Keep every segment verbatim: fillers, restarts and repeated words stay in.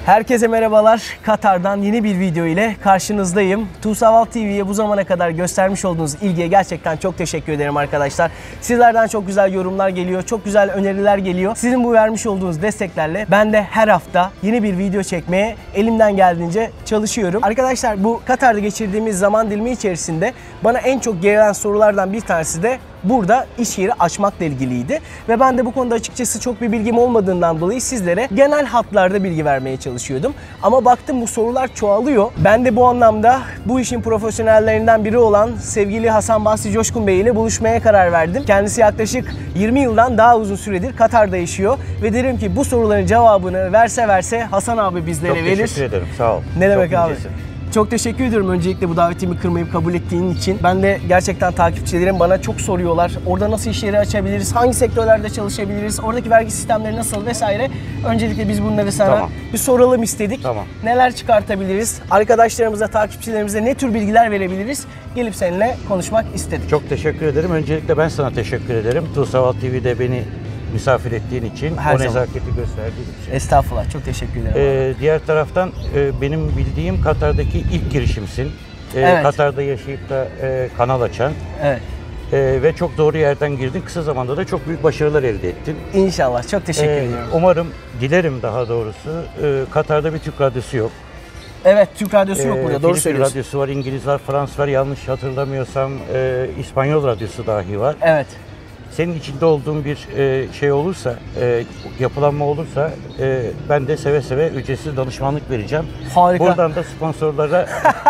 Herkese merhabalar. Katar'dan yeni bir video ile karşınızdayım. Tuğsaval T V'ye bu zamana kadar göstermiş olduğunuz ilgiye gerçekten çok teşekkür ederim arkadaşlar. Sizlerden çok güzel yorumlar geliyor, çok güzel öneriler geliyor. Sizin bu vermiş olduğunuz desteklerle ben de her hafta yeni bir video çekmeye elimden geldiğince çalışıyorum. Arkadaşlar, bu Katar'da geçirdiğimiz zaman dilimi içerisinde bana en çok gelen sorulardan bir tanesi de burada iş yeri açmakla ilgiliydi. Ve ben de bu konuda açıkçası çok bir bilgim olmadığından dolayı sizlere genel hatlarda bilgi vermeye çalışıyordum. Ama baktım bu sorular çoğalıyor. Ben de bu anlamda bu işin profesyonellerinden biri olan sevgili Hasan Basri Coşkun Bey ile buluşmaya karar verdim. Kendisi yaklaşık yirmi yıldan daha uzun süredir Katar'da yaşıyor. Ve derim ki bu soruların cevabını verse verse Hasan abi bizlere çok verir. Çok teşekkür ederim. Sağ ol. Ne demek çok abi? incesin. Çok teşekkür ediyorum öncelikle bu davetimi kırmayıp kabul ettiğin için. Ben de gerçekten takipçilerim bana çok soruyorlar. Orada nasıl iş yeri açabiliriz? Hangi sektörlerde çalışabiliriz? Oradaki vergi sistemleri nasıl vesaire. Öncelikle biz bunları sana Tamam. bir soralım istedik. Tamam. Neler çıkartabiliriz? Arkadaşlarımıza, takipçilerimize ne tür bilgiler verebiliriz? Gelip seninle konuşmak istedik. Çok teşekkür ederim. Öncelikle ben sana teşekkür ederim. Tuğsaval T V'de beni misafir ettiğin için, Her o zaman. nezaketi gösterdiğin için. Estağfurullah, çok teşekkür ederim. Ee, diğer taraftan e, benim bildiğim Katar'daki ilk girişimsin. Ee, Evet. Katar'da yaşayıp da e, kanal açan Evet. e, ve çok doğru yerden girdin. Kısa zamanda da çok büyük başarılar elde ettin. İnşallah, çok teşekkür Ee, ediyorum. Umarım, dilerim daha doğrusu, e, Katar'da bir Türk radyosu yok. Evet, Türk radyosu yok Ee, burada, doğru Filipin söylüyorsun. radyosu var, İngiliz var, Fransız var, yanlış hatırlamıyorsam e, İspanyol radyosu dahi var. Evet. Senin içinde olduğun bir e, şey olursa, e, yapılanma olursa e, ben de seve seve ücretsiz danışmanlık vereceğim. Harika. Buradan da sponsorlara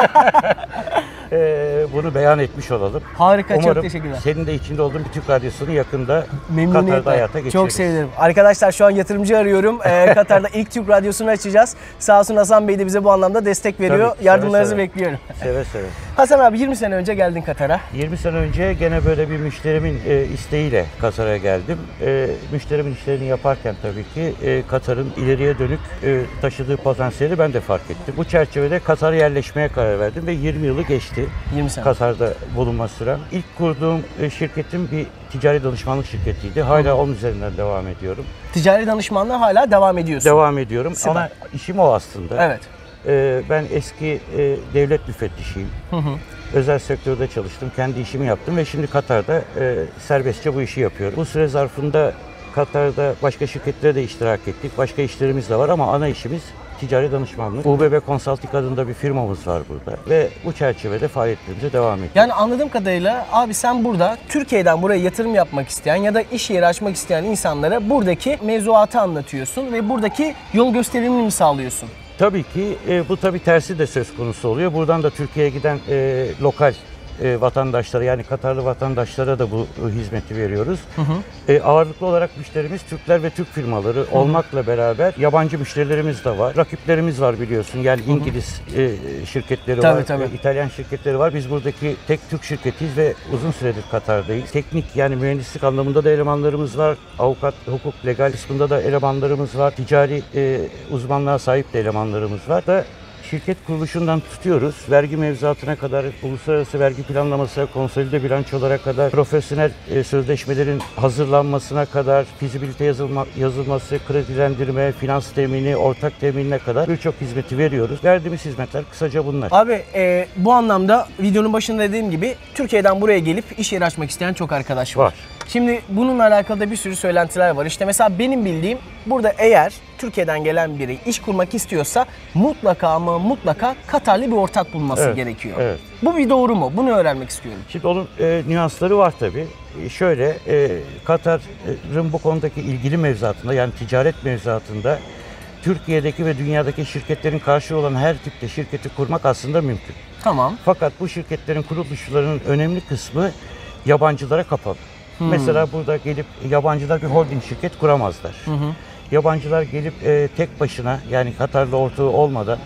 e, bunu beyan etmiş olalım. Harika, Umarım çok teşekkürler. senin de içinde olduğun bir Türk radyosunu yakında Memnuniyetle. Katar'da hayata geçiririz. Çok sevinirim. Arkadaşlar, şu an yatırımcı arıyorum. Ee, Katar'da ilk Türk radyosunu açacağız. Sağ olsun Hasan Bey de bize bu anlamda destek veriyor. Tabii, seve Yardımlarınızı seve. bekliyorum. Seve seve. Hasan abi, yirmi sene önce geldin Katar'a. yirmi sene önce gene böyle bir müşterimin e, isteğiyle Katar'a geldim. E, müşterimin işlerini yaparken tabii ki e, Katar'ın ileriye dönük e, taşıdığı potansiyeli ben de fark ettim. Bu çerçevede Katar'a yerleşmeye karar verdim ve yirmi yılı geçti. yirmi sene. Katar'da bulunma sürem. İlk kurduğum e, şirketim bir ticari danışmanlık şirketiydi. Hala onun üzerinden devam ediyorum. Ticari danışmanlığa hala devam ediyorsun. Devam ediyorum. Süper. Ama işim o aslında. Evet. E, ben eski e, devlet müfettişiyim. Hı hı. Özel sektörde çalıştım, kendi işimi yaptım ve şimdi Katar'da e, serbestçe bu işi yapıyorum. Bu süre zarfında Katar'da başka şirketlere de iştirak ettik. Başka işlerimiz de var ama ana işimiz ticari danışmanlık. U B B Consulting adında bir firmamız var burada ve bu çerçevede faaliyetlerimize devam ediyoruz. Yani anladığım kadarıyla abi, sen burada Türkiye'den buraya yatırım yapmak isteyen ya da iş yeri açmak isteyen insanlara buradaki mevzuatı anlatıyorsun ve buradaki yol gösterimini sağlıyorsun. Tabii ki e, bu tabii tersi de söz konusu oluyor. Buradan da Türkiye'ye giden e, lokal e, vatandaşlara, yani Katarlı vatandaşlara da bu e, hizmeti veriyoruz. Hı hı. E, ağırlıklı olarak müşterimiz Türkler ve Türk firmaları hı hı. olmakla beraber yabancı müşterilerimiz de var. Rakiplerimiz var biliyorsun. Yani hı hı. İngiliz e, şirketleri tabii, var, tabii. E, İtalyan şirketleri var. Biz buradaki tek Türk şirketiyiz ve uzun süredir Katar'dayız. Teknik, yani mühendislik anlamında da elemanlarımız var. Avukat, hukuk, legal kısmında da elemanlarımız var. Ticari e, uzmanlığa sahip de elemanlarımız var da şirket kuruluşundan tutuyoruz. Vergi mevzuatına kadar, uluslararası vergi planlaması, konsolide bilançolara kadar, profesyonel e, sözleşmelerin hazırlanmasına kadar, fizibilite yazılma, yazılması, kredilendirme, finans temini, ortak teminine kadar birçok hizmeti veriyoruz. Verdiğimiz hizmetler kısaca bunlar. Abi e, bu anlamda videonun başında dediğim gibi Türkiye'den buraya gelip iş yeri açmak isteyen çok arkadaş var. Var. Şimdi bununla alakalı da bir sürü söylentiler var. İşte mesela benim bildiğim, burada eğer Türkiye'den gelen biri iş kurmak istiyorsa mutlaka ama mutlaka Katarlı bir ortak bulması Evet, gerekiyor. evet. Bu bir doğru mu? Bunu öğrenmek istiyorum. Şimdi onun e, nüansları var tabii. E, şöyle, e, Katar'ın bu konudaki ilgili mevzuatında, yani ticaret mevzuatında Türkiye'deki ve dünyadaki şirketlerin karşı olan her tipte şirketi kurmak aslında mümkün. Tamam. Fakat bu şirketlerin kuruluşlarının önemli kısmı yabancılara kapalı. Hmm. Mesela burada gelip yabancılar bir holding şirket kuramazlar. Hı hı. Yabancılar gelip e, tek başına, yani Katarlı ortağı olmadan,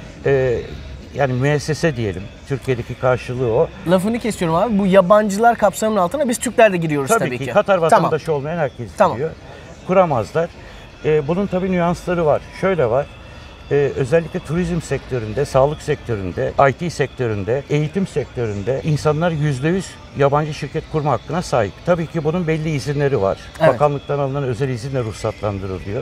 e, yani müessese diyelim, Türkiye'deki karşılığı o. Lafını kesiyorum abi. Bu yabancılar kapsamının altına biz Türkler de giriyoruz tabii, tabii ki. ki. Katar vatandaşı tamam. olmayan herkes tamam. giriyor. Kuramazlar. E, bunun tabii nüansları var. Şöyle var. Ee, özellikle turizm sektöründe, sağlık sektöründe, I T sektöründe, eğitim sektöründe insanlar yüzde yüz yabancı şirket kurma hakkına sahip. Tabii ki bunun belli izinleri var. Evet. Bakanlıktan alınan özel izinle ruhsatlandırılıyor.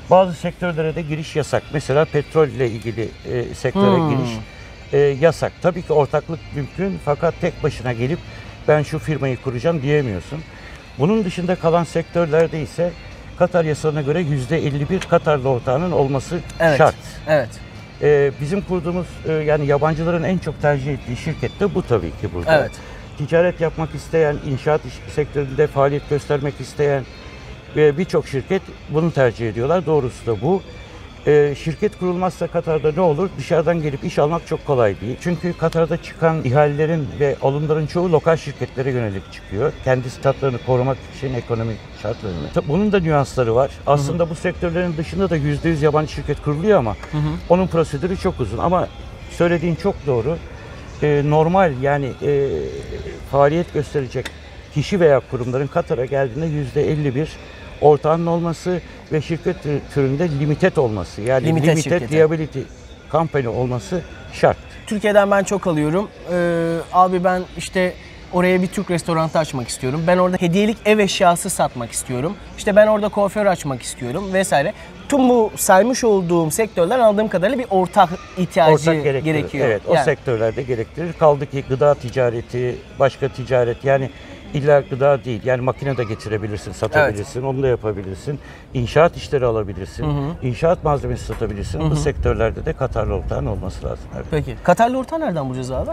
Bazı sektörlere de giriş yasak. Mesela petrol ile ilgili e, sektöre Hmm. giriş e, yasak. Tabii ki ortaklık mümkün fakat tek başına gelip ben şu firmayı kuracağım diyemiyorsun. Bunun dışında kalan sektörlerde ise Katar yasalarına göre yüzde elli bir Katarlı ortağının olması Evet. şart. Evet. Ee, bizim kurduğumuz e, yani yabancıların en çok tercih ettiği şirket de bu tabii ki burada. Evet. Ticaret yapmak isteyen, inşaat iş- sektöründe faaliyet göstermek isteyen ve birçok şirket bunu tercih ediyorlar. Doğrusu da bu. Ee, şirket kurulmazsa Katar'da ne olur? Dışarıdan gelip iş almak çok kolay değil. Çünkü Katar'da çıkan ihalelerin ve alımların çoğu lokal şirketlere yönelik çıkıyor. Kendi statlarını korumak için ekonomik şartlarını. Tabii bunun da nüansları var. Aslında bu sektörlerin dışında da yüzde yüz yabancı şirket kuruluyor ama Hı hı. onun prosedürü çok uzun. Ama söylediğin çok doğru. Ee, normal yani e, faaliyet gösterecek kişi veya kurumların Katar'a geldiğinde yüzde elli bir ortağının olması ve şirket türünde limited olması. Yani Limited limited, şirketi. liability company olması şart. Türkiye'den ben çok alıyorum. Ee, abi ben işte oraya bir Türk restoranı açmak istiyorum. Ben orada hediyelik ev eşyası satmak istiyorum. İşte ben orada kuaför açmak istiyorum vesaire. Tüm bu saymış olduğum sektörler anladığım kadarıyla bir ortak ihtiyacı Ortak gerektirir. gerekiyor. Evet, o Yani. sektörlerde gerektirir. Kaldı ki gıda ticareti, başka ticaret yani illa gıda değil. Yani makine de getirebilirsin, satabilirsin, onu da yapabilirsin. İnşaat işleri alabilirsin. İnşaat malzemesi satabilirsin. Bu sektörlerde de Katarlı ortağın olması lazım. Evet. Peki. Katarlı ortağı nereden bulacağız abi?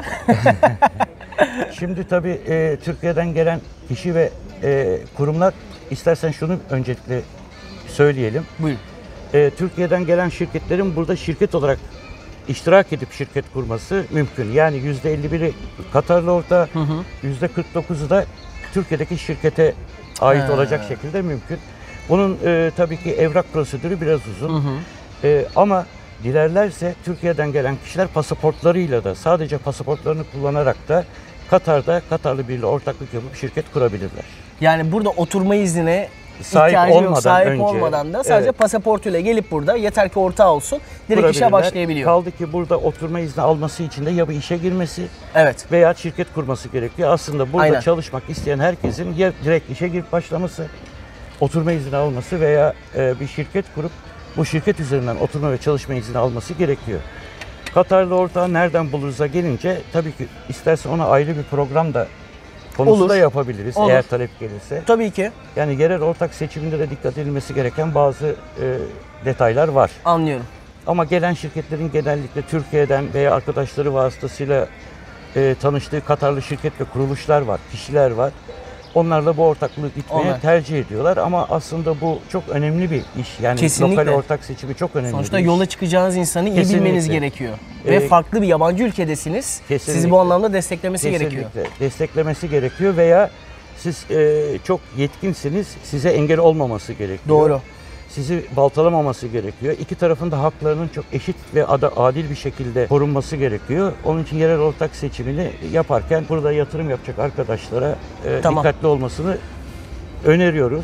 Şimdi tabii e, Türkiye'den gelen kişi ve e, kurumlar istersen şunu öncelikle söyleyelim. Buyurun. E, Türkiye'den gelen şirketlerin burada şirket olarak iştirak edip şirket kurması mümkün. Yani yüzde elli biri Katarlı ortağı, yüzde kırk dokuzu da Türkiye'deki şirkete ait He. olacak şekilde mümkün. Bunun e, tabii ki evrak prosedürü biraz uzun. E, ama dilerlerse Türkiye'den gelen kişiler pasaportlarıyla da sadece pasaportlarını kullanarak da Katar'da Katarlı biriyle ortaklık yapıp şirket kurabilirler. Yani burada oturma iznine Sahip ihtiyacı yok. olmadan Sahip önce, olmadan da sadece evet. pasaportuyla gelip burada yeter ki ortağı olsun direkt işe Kurabilirler. başlayabiliyor. Kaldı ki burada oturma izni alması için de ya bir işe girmesi Evet. veya şirket kurması gerekiyor. Aslında burada Aynen. çalışmak isteyen herkesin ya direkt işe girip başlaması, oturma izni alması veya e, bir şirket kurup bu şirket üzerinden oturma ve çalışma izni alması gerekiyor. Katarlı ortağı nereden buluruz'a gelince tabii ki isterse ona ayrı bir program da konusu Olur. da yapabiliriz Olur. eğer talep gelirse. Tabii ki. Yani yerel ortak seçiminde de dikkat edilmesi gereken bazı e, detaylar var. Anlıyorum. Ama gelen şirketlerin genellikle Türkiye'den veya arkadaşları vasıtasıyla e, tanıştığı Katarlı şirket ve kuruluşlar var, kişiler var. Onlarla bu ortaklığı gitmeye Onlar. tercih ediyorlar ama aslında bu çok önemli bir iş. Yani Kesinlikle. lokal ortak seçimi çok önemli Sonuçta bir iş. yola çıkacağınız insanı iyi Kesinlikle. bilmeniz gerekiyor. Ve Ee, farklı bir yabancı ülkedesiniz. Sizi kesinlikle. bu anlamda desteklemesi Kesinlikle gerekiyor. desteklemesi gerekiyor veya siz e, çok yetkinsiniz, size engel olmaması gerekiyor. Doğru. Sizi baltalamaması gerekiyor. İki tarafın da haklarının çok eşit ve ada, adil bir şekilde korunması gerekiyor. Onun için yerel ortak seçimini yaparken burada yatırım yapacak arkadaşlara e, Tamam. dikkatli olmasını öneriyoruz.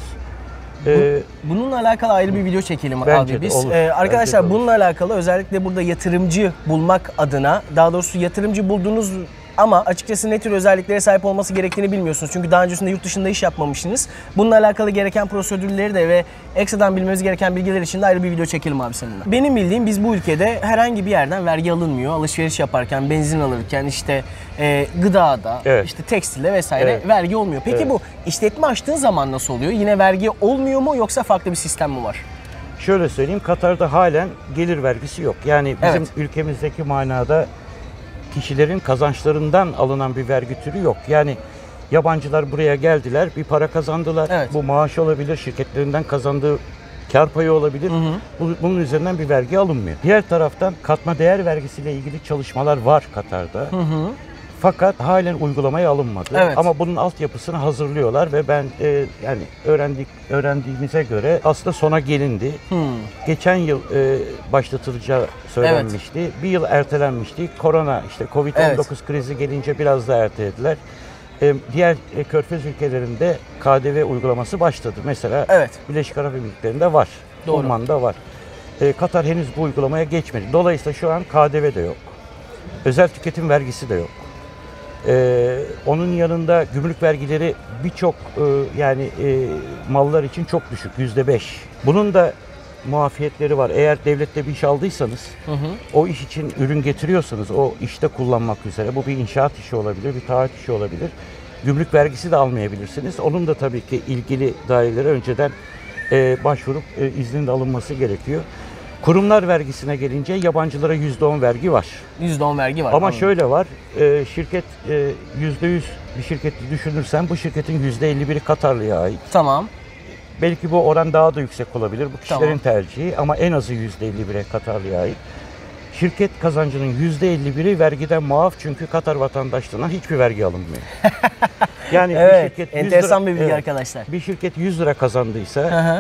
Ee, Bununla alakalı ayrı bir video çekelim Bence abi de biz. olur. Ee, arkadaşlar Bence de olur. bununla alakalı özellikle burada yatırımcı bulmak adına, daha doğrusu yatırımcı buldunuz ama açıkçası ne tür özelliklere sahip olması gerektiğini bilmiyorsunuz. Çünkü daha öncesinde yurt dışında iş yapmamışsınız. Bununla alakalı gereken prosedürleri de ve ekstradan bilmemiz gereken bilgiler için de ayrı bir video çekelim abi seninle. Benim bildiğim biz bu ülkede herhangi bir yerden vergi alınmıyor. Alışveriş yaparken, benzin alırken, işte e, gıdada, Evet. işte tekstilde vesaire Evet. vergi olmuyor. Peki Evet. bu işletme açtığın zaman nasıl oluyor? Yine vergi olmuyor mu yoksa farklı bir sistem mi var? Şöyle söyleyeyim, Katar'da halen gelir vergisi yok. Yani bizim Evet. ülkemizdeki manada kişilerin kazançlarından alınan bir vergi türü yok. Yani yabancılar buraya geldiler, bir para kazandılar. Evet. Bu maaş olabilir, şirketlerinden kazandığı kar payı olabilir. Bu- Bunun üzerinden bir vergi alınmıyor. Diğer taraftan katma değer vergisiyle ilgili çalışmalar var Katar'da. Hı hı. Fakat halen uygulamaya alınmadı. Evet. Ama bunun altyapısını hazırlıyorlar ve ben e, yani öğrendik öğrendiğimize göre aslında sona gelindi. Hmm. Geçen yıl e, başlatılacağı söylenmişti. Bir yıl ertelenmişti. Korona işte kovid on dokuz krizi gelince biraz da ertelediler. E, diğer e, Körfez ülkelerinde K D V uygulaması başladı. Mesela Evet. Birleşik Arap Emirlikleri'nde var. Doğru. Oman'da var. E, Katar henüz bu uygulamaya geçmedi. Dolayısıyla şu an K D V de yok. Özel tüketim vergisi de yok. Ee, onun yanında gümrük vergileri birçok e, yani e, mallar için çok düşük, yüzde beş. Bunun da muafiyetleri var. Eğer devlette bir iş aldıysanız, Hı hı. o iş için ürün getiriyorsanız, o işte kullanmak üzere, bu bir inşaat işi olabilir, bir taahhüt işi olabilir. Gümrük vergisi de almayabilirsiniz. Onun da tabii ki ilgili dairelere önceden e, başvurup e, iznin de alınması gerekiyor. Kurumlar vergisine gelince yabancılara yüzde on vergi var. yüzde on vergi var. Ama anladım. şöyle var, e, şirket e, yüzde yüz bir şirketi düşünürsen bu şirketin yüzde elli biri Katarlı'ya ait. Tamam. Belki bu oran daha da yüksek olabilir. Bu kişilerin Tamam. tercihi ama en azı yüzde elli bire Katarlı'ya ait. Şirket kazancının yüzde elli biri vergiden muaf çünkü Katar vatandaşlığından hiçbir vergi alınmıyor. Yani Evet, bir şirket yüz enteresan lira, bir bilgi evet, arkadaşlar. bir şirket yüz lira kazandıysa, Hı hı.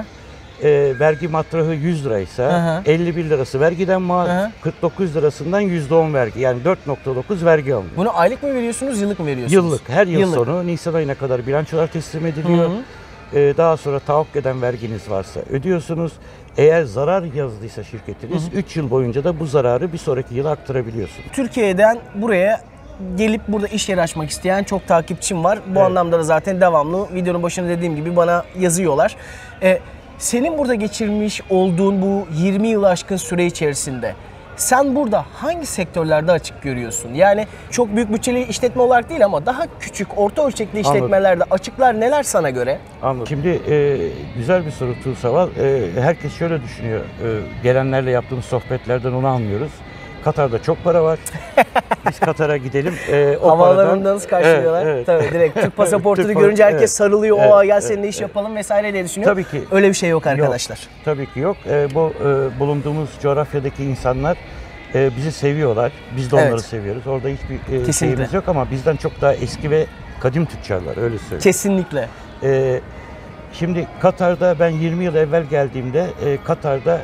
e, vergi matrahı yüz liraysa, Hı hı. elli bir lirası vergiden muaf, Hı hı. kırk dokuz lirasından yüzde on vergi. Yani dört nokta dokuz vergi alınıyor. Bunu aylık mı veriyorsunuz, yıllık mı veriyorsunuz? Yıllık, her yıl Yıllık. sonu Nisan ayına kadar bilançolar teslim ediliyor. Hı hı. Ee, daha sonra tahakkuk eden verginiz varsa ödüyorsunuz. Eğer zarar yazdıysa şirketiniz üç yıl boyunca da bu zararı bir sonraki yıla aktarabiliyorsunuz. Türkiye'den buraya gelip burada iş yeri açmak isteyen çok takipçim var. Bu Evet. anlamda da zaten devamlı videonun başında dediğim gibi bana yazıyorlar. Ee, senin burada geçirmiş olduğun bu yirmi yılı aşkın süre içerisinde sen burada hangi sektörlerde açık görüyorsun? Yani çok büyük bütçeli işletme olarak değil ama daha küçük, orta ölçekli işletmelerde açıklar neler sana göre? Anladım. Şimdi e, güzel bir soru Tuğsaval. E, herkes şöyle düşünüyor. E, gelenlerle yaptığımız sohbetlerden onu anlıyoruz. Katar'da çok para var. Biz Katar'a gidelim. E, o Havaalanında paradan- nasıl karşılıyorlar? Evet, evet. Tabii direkt Türk pasaportunu Türk görünce pa- herkes evet. sarılıyor. Evet, Oha gel evet, seninle iş evet. yapalım vesaire diye düşünüyor. Tabii ki. Öyle bir şey yok arkadaşlar. Yok, tabii ki yok. E, bu e, bulunduğumuz coğrafyadaki insanlar e, bizi seviyorlar. Biz de onları Evet. seviyoruz. Orada hiçbir e, Kesinlikle. şeyimiz yok ama bizden çok daha eski ve kadim tüccarlar, öyle söyleyeyim. Kesinlikle. E, şimdi Katar'da ben yirmi yıl evvel geldiğimde e, Katar'da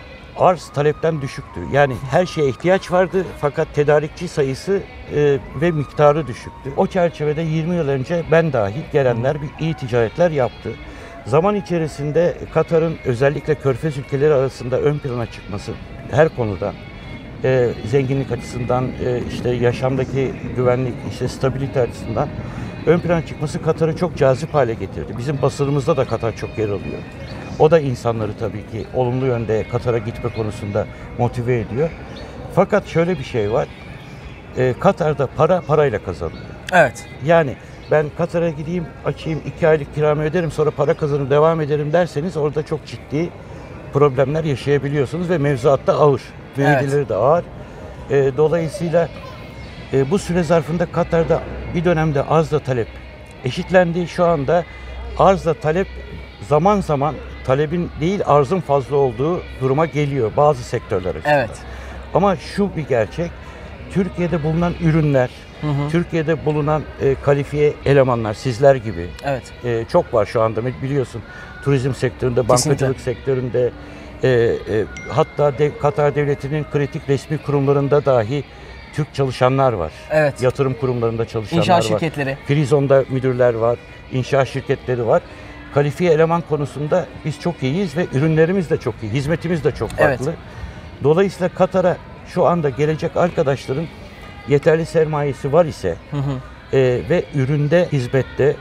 arz talepten düşüktü. Yani her şeye ihtiyaç vardı fakat tedarikçi sayısı e, ve miktarı düşüktü. O çerçevede yirmi yıl önce ben dahil gelenler bir iyi ticaretler yaptı. Zaman içerisinde Katar'ın özellikle Körfez ülkeleri arasında ön plana çıkması her konuda, e, zenginlik açısından, e, işte yaşamdaki güvenlik, işte stabilite açısından ön plana çıkması Katar'ı çok cazip hale getirdi. Bizim basınımızda da Katar çok yer alıyor. O da insanları tabii ki olumlu yönde Katar'a gitme konusunda motive ediyor. Fakat şöyle bir şey var. E, Katar'da para parayla kazanılıyor. Evet. Yani ben Katar'a gideyim, açayım, iki aylık kiramı öderim, sonra para kazanıp devam ederim derseniz orada çok ciddi problemler yaşayabiliyorsunuz ve mevzuat da ağır. Vergileri de ağır. E, dolayısıyla e, bu süre zarfında Katar'da bir dönemde arzla talep eşitlendi. Şu anda arzla talep zaman zaman talebin değil arzın fazla olduğu duruma geliyor bazı sektörler açısından. Evet. Ama şu bir gerçek, Türkiye'de bulunan ürünler, Hı hı. Türkiye'de bulunan e, kalifiye elemanlar, sizler gibi Evet. e, çok var şu anda biliyorsun. Turizm sektöründe, bankacılık Kesinlikle. sektöründe, e, e, hatta dev, Katar Devleti'nin kritik resmi kurumlarında dahi Türk çalışanlar var. Evet. Yatırım kurumlarında çalışanlar İnşaat var. şirketleri. Frizon'da müdürler var, inşaat şirketleri var. Kalifiye eleman konusunda biz çok iyiyiz ve ürünlerimiz de çok iyi, hizmetimiz de çok farklı. Evet. Dolayısıyla Katar'a şu anda gelecek arkadaşların yeterli sermayesi var ise Hı hı. e, ve üründe, hizmette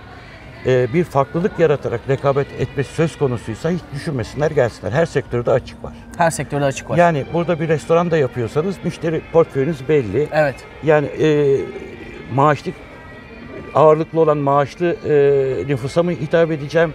e, bir farklılık yaratarak rekabet etmesi söz konusuysa hiç düşünmesinler, gelsinler. Her sektörde açık var. Her sektörde açık var. Yani burada bir restoran da yapıyorsanız müşteri portföyünüz belli. Evet. Yani e, maaşlı ağırlıklı olan maaşlı e, nüfusa mı hitap edeceğim?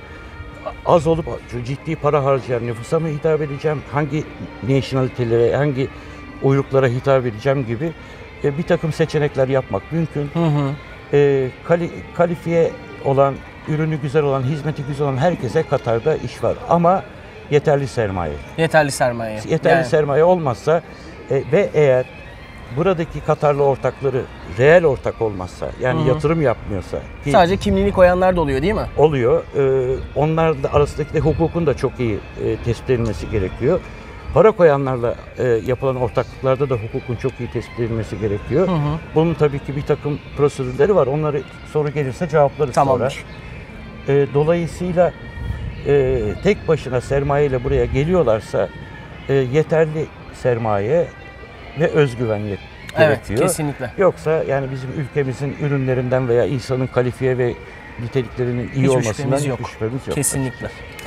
Az olup ciddi para harcayan nüfusa mı hitap edeceğim? Hangi nationalitelere, hangi uyruklara hitap edeceğim gibi e, bir takım seçenekler yapmak mümkün. Hı hı. E, kali, kalifiye olan, ürünü güzel olan, hizmeti güzel olan herkese Katar'da iş var. Ama yeterli sermaye. Yeterli sermaye. Yeterli Yani sermaye olmazsa e, ve eğer buradaki Katarlı ortakları reel ortak olmazsa, yani Hı hı. yatırım yapmıyorsa ki sadece kimliğini koyanlar da oluyor değil mi? oluyor. E, onlar da arasındaki de hukukun da çok iyi e, tespit edilmesi gerekiyor. Para koyanlarla e, yapılan ortaklıklarda da hukukun çok iyi tespit edilmesi gerekiyor. Hı hı. Bunun tabii ki bir takım prosedürleri var. Onları soru gelirse cevaplarız Tamamdır. sonra. E, dolayısıyla e, tek başına sermayeyle buraya geliyorlarsa e, yeterli sermaye ve özgüven Evet, gerekiyor. kesinlikle. Yoksa yani bizim ülkemizin ürünlerinden veya insanın kalifiye ve niteliklerinin iyi Hiçbir olmasından şüphemiz yok. hiçbir şüphemiz yok. Kesinlikle.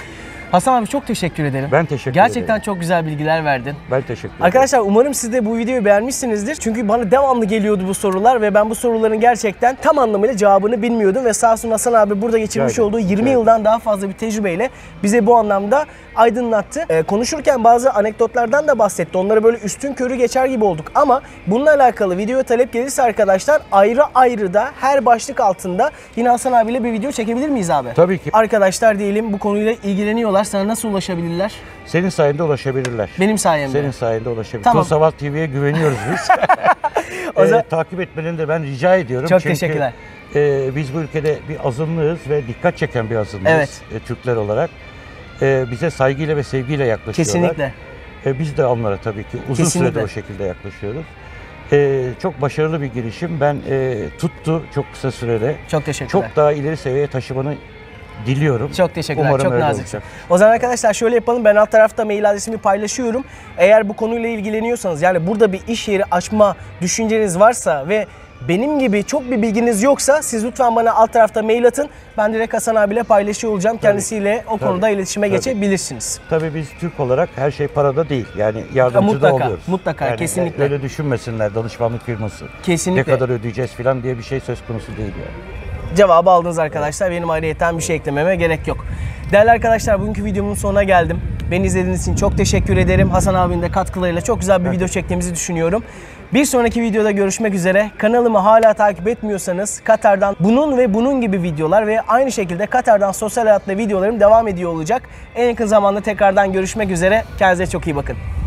Hasan abi çok teşekkür ederim. Ben teşekkür Gerçekten ederim. çok güzel bilgiler verdin. Ben teşekkür ederim. Arkadaşlar umarım siz de bu videoyu beğenmişsinizdir. Çünkü bana devamlı geliyordu bu sorular ve ben bu soruların gerçekten tam anlamıyla cevabını bilmiyordum. Ve sağ olsun Hasan abi burada geçirmiş Rica olduğu ederim. yirmi Rica yıldan daha fazla bir tecrübeyle bize bu anlamda aydınlattı. Ee, konuşurken bazı anekdotlardan da bahsetti. Onları böyle üstün körü geçer gibi olduk. Ama bununla alakalı videoya talep gelirse arkadaşlar ayrı ayrı da her başlık altında yine Hasan abiyle bir video çekebilir miyiz abi? Tabii ki. Arkadaşlar diyelim bu konuyla ilgileniyorlar. Sana nasıl ulaşabilirler? Senin sayende ulaşabilirler. Benim sayemde. Senin sayende ulaşabilirler. Tamam. TUSAVAL T V'ye güveniyoruz biz. O zaman- Ee, takip etmelerini de ben rica ediyorum. Çok Çünkü, teşekkürler. e, biz bu ülkede bir azınlığız ve dikkat çeken bir azınlığız Evet. e, Türkler olarak. E, bize saygıyla ve sevgiyle yaklaşıyorlar. Kesinlikle. E, biz de onlara tabii ki uzun Kesinlikle. süredir o şekilde yaklaşıyoruz. E, çok başarılı bir girişim. Ben e, tuttu çok kısa sürede. Çok teşekkürler. Çok daha ileri seviyeye taşımanı diliyorum. Çok teşekkürler. Umarım Çok öyle naziksin. olacak. O zaman arkadaşlar şöyle yapalım. Ben alt tarafta mail adresimi paylaşıyorum. Eğer bu konuyla ilgileniyorsanız yani burada bir iş yeri açma düşünceniz varsa ve benim gibi çok bir bilginiz yoksa siz lütfen bana alt tarafta mail atın. Ben direkt Hasan abiyle paylaşıyor olacağım. Kendisiyle o Tabii. konuda iletişime Tabii. geçebilirsiniz. Tabii biz Türk olarak her şey parada değil. Yani yardımcı Mutlaka, da oluyoruz. mutlaka, Yani kesinlikle. Öyle düşünmesinler danışmanlık firması. Kesinlikle. Ne kadar ödeyeceğiz falan diye bir şey söz konusu değil yani. Cevabı aldınız arkadaşlar. Benim ayrıyeten bir şey eklememe gerek yok. Değerli arkadaşlar bugünkü videomun sonuna geldim. Beni izlediğiniz için çok teşekkür ederim. Hasan abinin de katkılarıyla çok güzel bir video çektiğimizi düşünüyorum. Bir sonraki videoda görüşmek üzere. Kanalımı hala takip etmiyorsanız Katar'dan bunun ve bunun gibi videolar ve aynı şekilde Katar'dan sosyal hayatta videolarım devam ediyor olacak. En yakın zamanda tekrardan görüşmek üzere. Kendinize çok iyi bakın.